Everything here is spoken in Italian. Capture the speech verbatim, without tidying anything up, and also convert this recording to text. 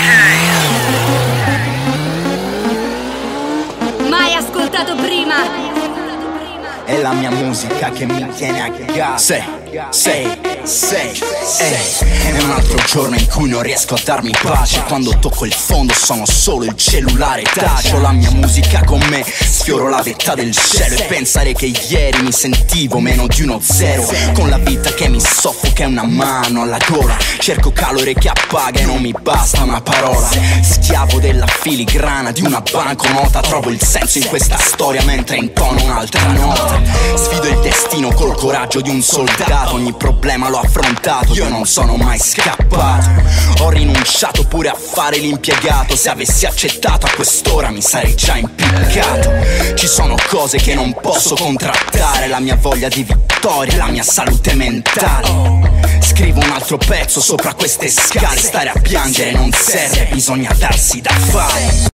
Mai ascoltato prima. È la mia musica che mi tiene a galla. Sei, sei, sei, sei. È un altro giorno in cui non riesco a darmi pace. Quando tocco il fondo sono solo il cellulare touch. Ho la mia musica con me, sfioro la vetta del cielo. E pensare che ieri mi sentivo meno di uno zero, con la vita che mi soffoca e una mano alla gola. Cerco calore che appaga e non mi basta una parola. Schiavo della filigrana di una banconota. Trovo il senso in questa storia mentre intono un'altra nota. Sfido il destino col coraggio di un soldato. Ogni problema l'ho affrontato, io non sono mai scappato. Ho rinunciato pure a fare l'impiegato. Se avessi accettato a quest'ora mi sarei già impiccato. Ci sono cose che non posso contrattare: la mia voglia di vittoria, la mia salute mentale. Scrivo un altro pezzo sopra queste scale. Stare a piangere non serve, bisogna darsi da fare.